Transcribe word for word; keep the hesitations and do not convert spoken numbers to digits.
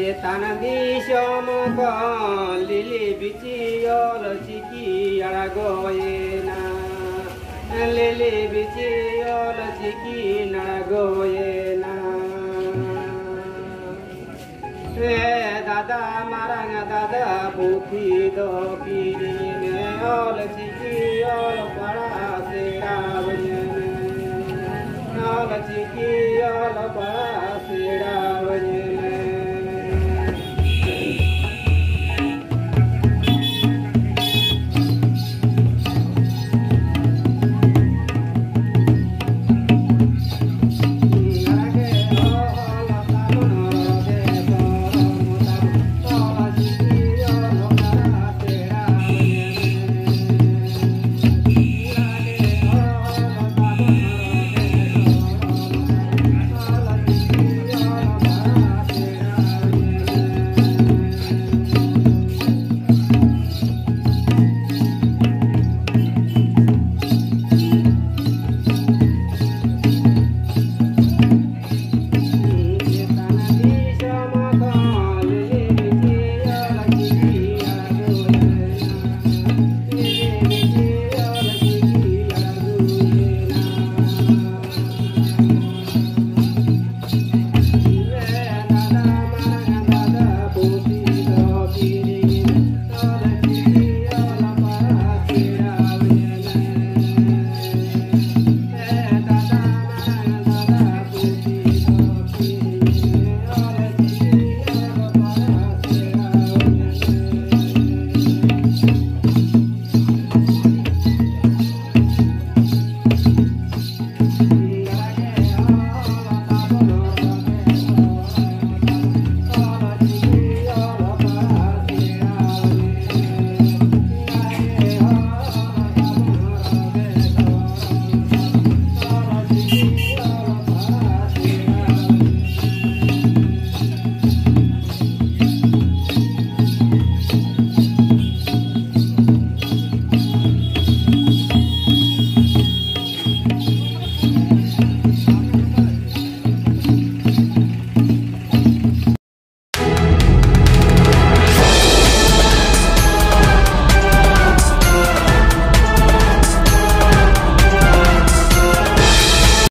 तानदी श्याम का लिली बिची और चिकी अड़ा गोये ना लिली बिची और चिकी नड़ा गोये ना दादा मारंग दादा पुथी दो पीरी ने और चिकी और बड़ा सेरा बजने और चिकी और बड़ा सेरा